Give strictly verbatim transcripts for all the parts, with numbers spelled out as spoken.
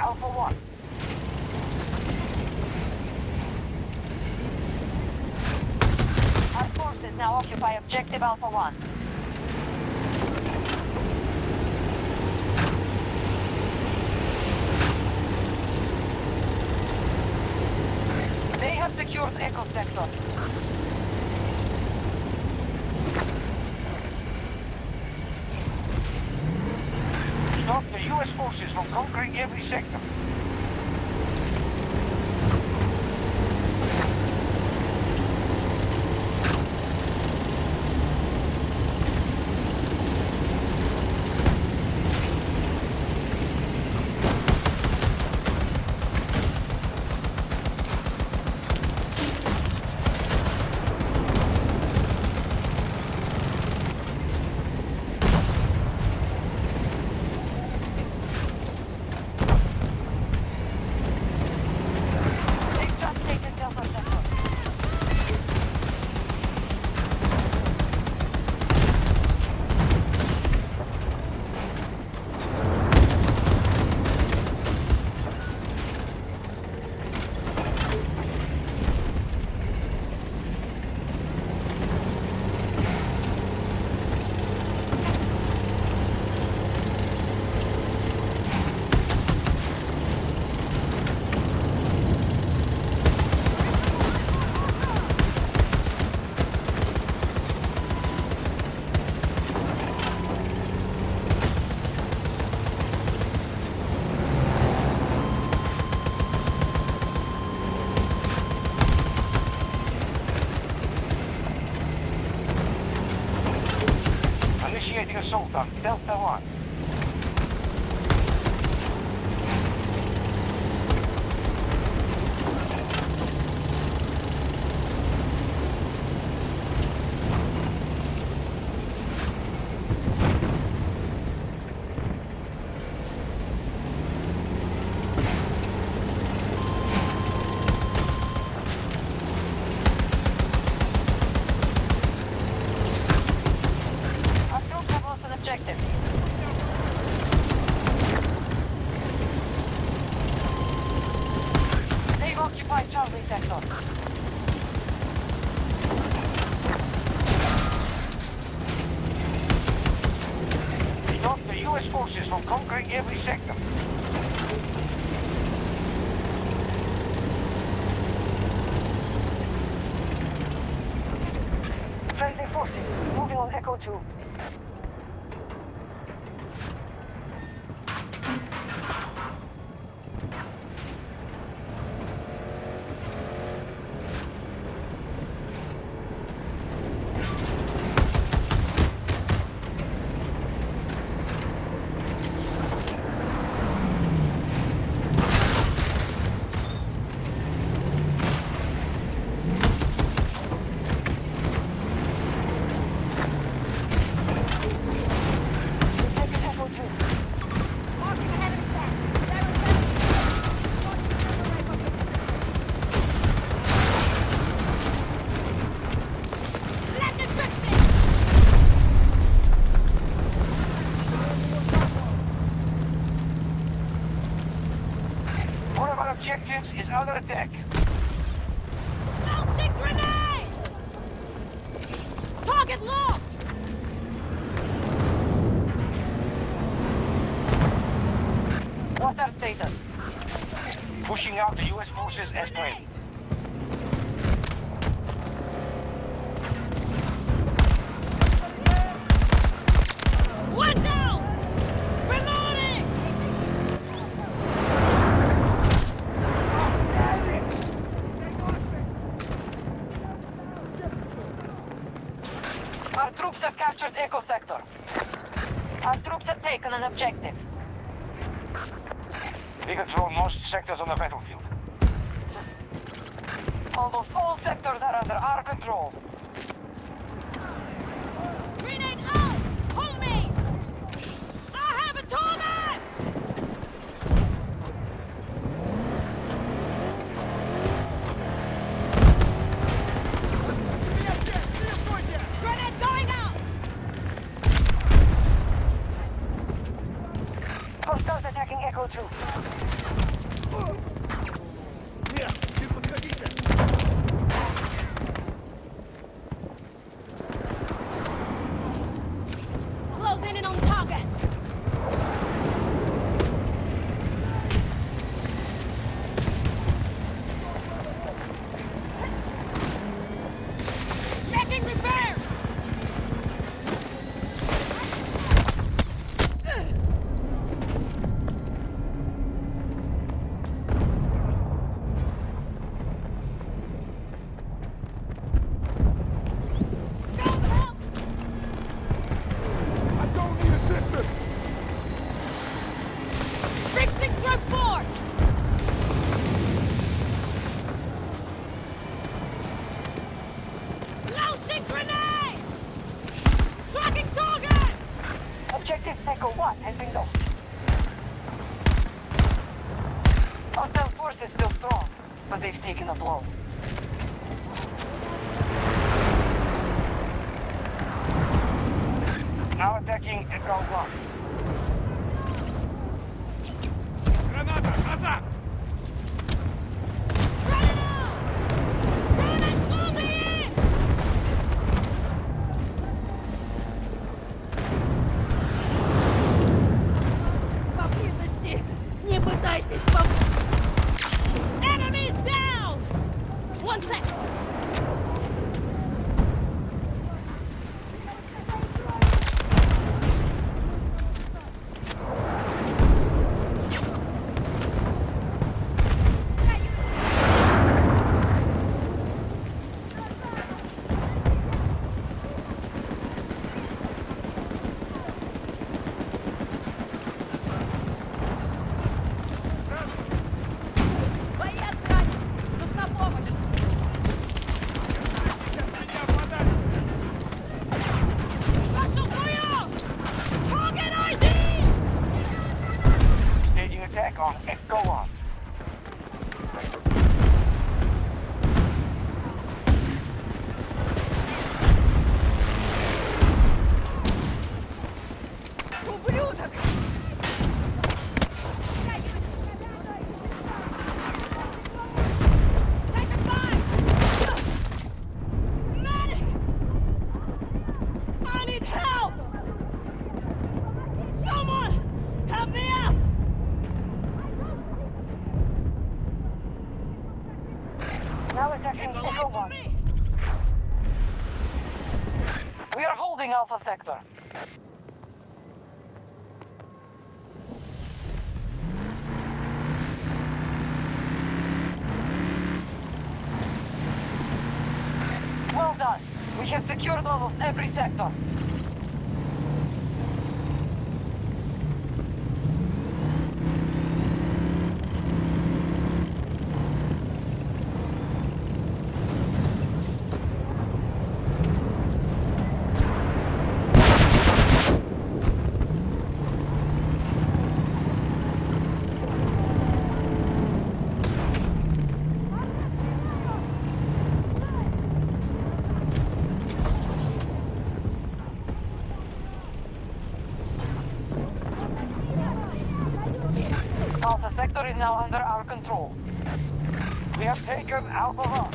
Alpha one. Our forces now occupy objective Alpha one. They have secured Echo Sector. Stop the U S forces from conquering every sector. Initiating assault on Delta one. Objective. They've occupied Charlie Sector. Stop the U S forces from conquering every sector. Friendly forces moving on Echo two. Objectives is under attack. Launching grenade! Target locked! What's our status? Pushing out the U S forces as planned. One down! Reloading! Our troops have captured Echo Sector. Our troops have taken an objective. We control most sectors on the battlefield. Almost all sectors are under our control. Grenade out! Hold me! I have a target! Grenade going out! Hostiles attacking Echo two. is still strong, but they've taken a blow. Now attacking Echo one. Граната! Назад! Поблизости! Не пытайтесь пом... Enemies down! One sec! Боец ранен! Нужна помощь! Меня подали! Пошукую! Target I D! Staging attack on Echo one. Ублюдок! Taking fire! Medic! I need help! Someone! Help me out! Now attacking Keep away Echo from one. me! We are holding Alpha Sector. Well done. We have secured almost every sector. Alpha Sector is now under our control. We have taken Alpha one.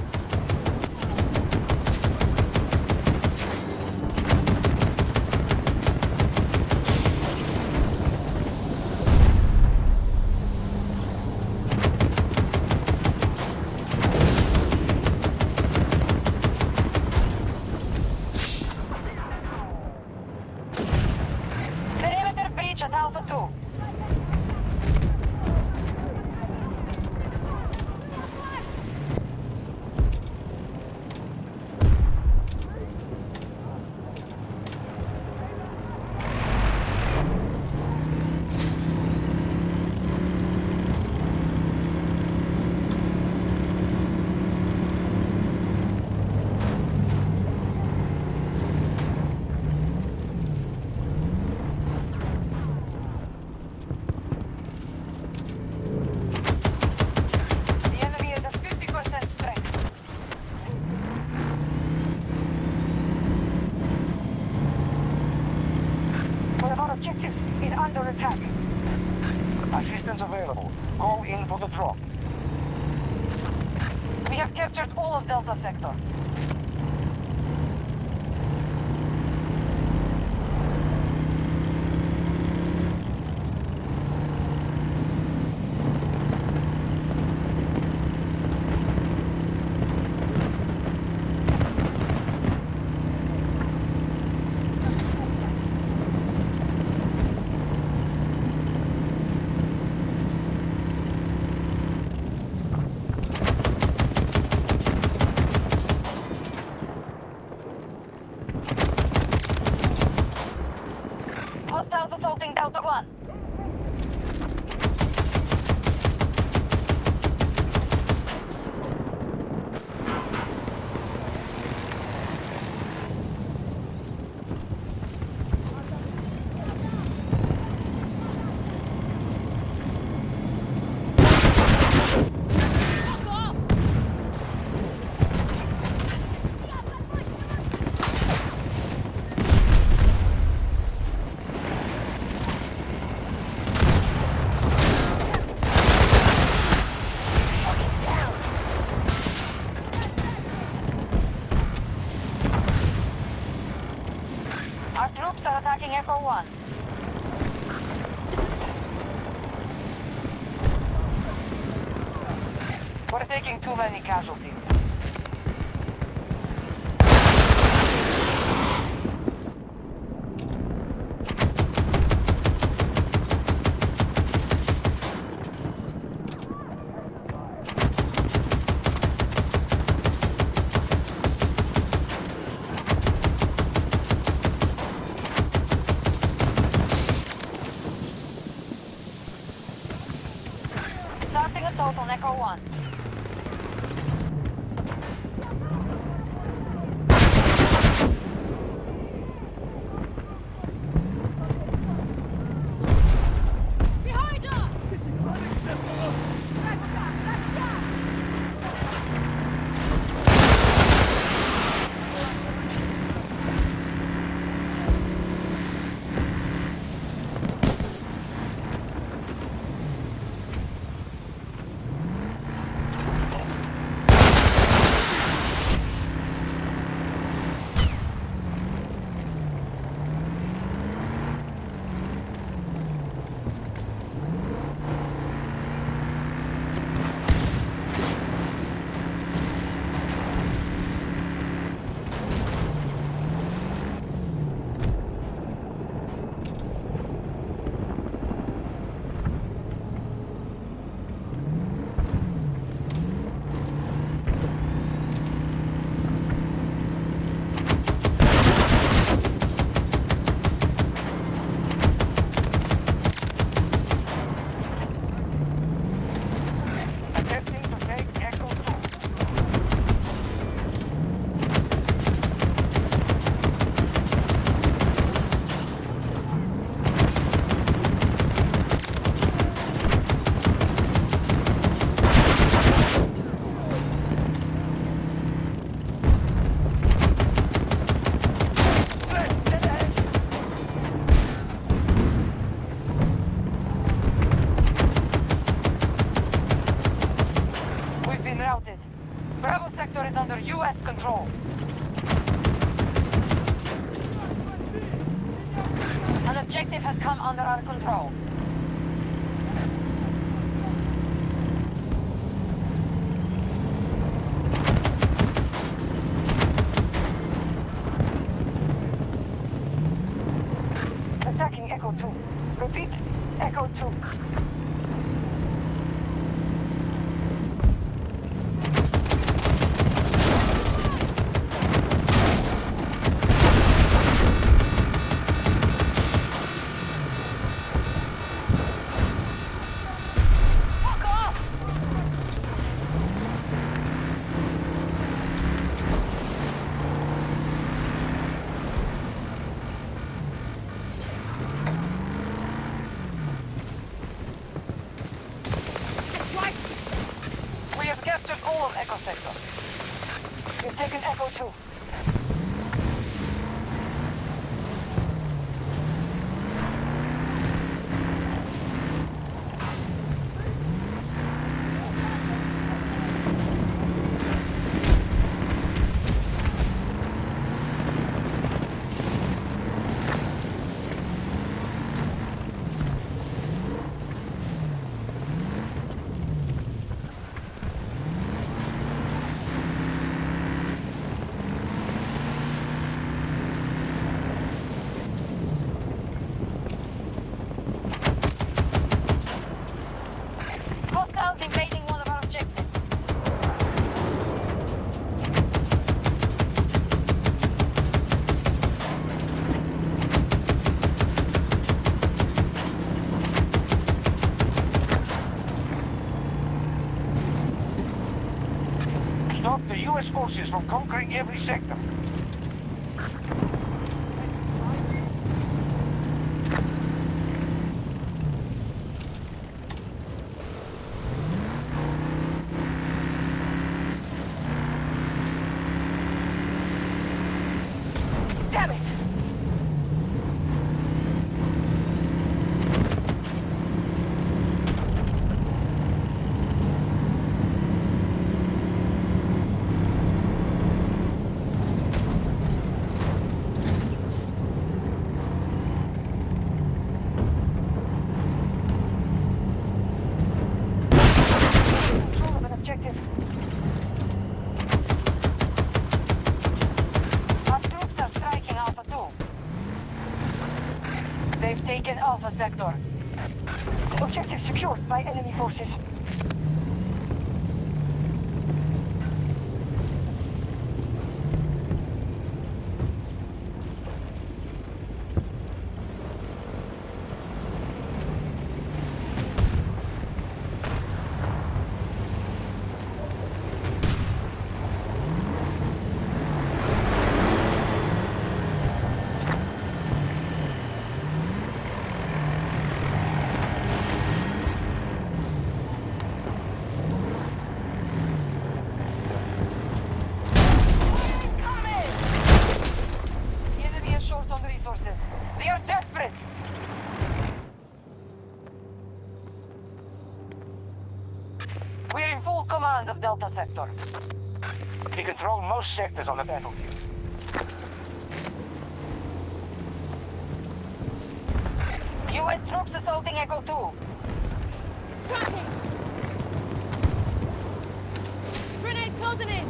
Perimeter breach at Alpha two. The enemy is at fifty percent strength. One of our objectives is under attack. Assistance available. Go in for the drop. We have captured all of Delta Sector. Echo one. We're taking too many casualties. Starting assault on Echo one. Behind us! Unacceptable! Gotcha! Gotcha! Attempting to take Echo two. We've been routed. Bravo sector is under U S control. An objective has come under our control. Attacking Echo two. Repeat, Echo two. Fuck off! We have captured all of Echo sector. We've taken Echo two. Hostiles invading one of our objectives. Stop the U S forces from conquering every sector. Damn it! Alpha Sector. Objective secured by enemy forces. They are desperate! We're in full command of Delta Sector. We control most sectors on the battlefield. U S troops assaulting Echo two. Tracking! Grenade closing in!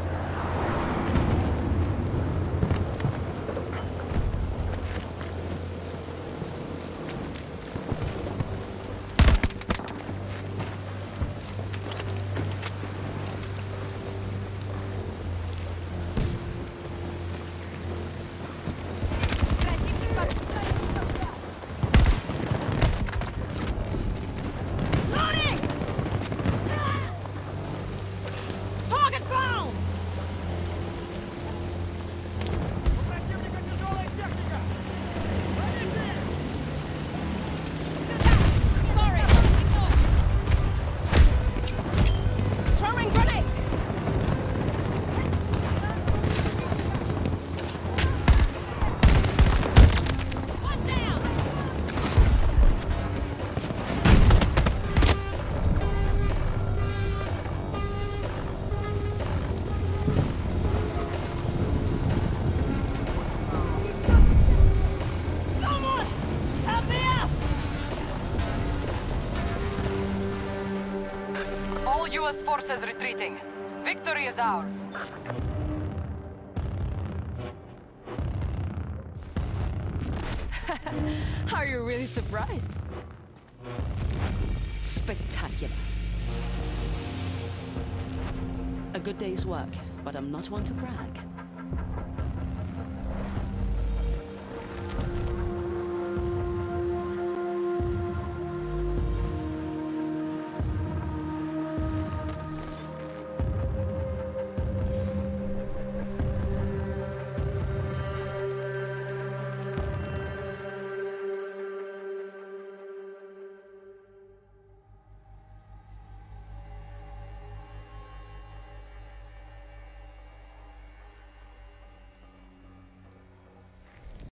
Target found! У противника тяжелая техника! Ловите! Sorry! Throwing grenade! One down! Someone! Help me out! All U S forces retreating. Victory is ours. Are you really surprised? Spectacular. A good day's work, but I'm not one to brag.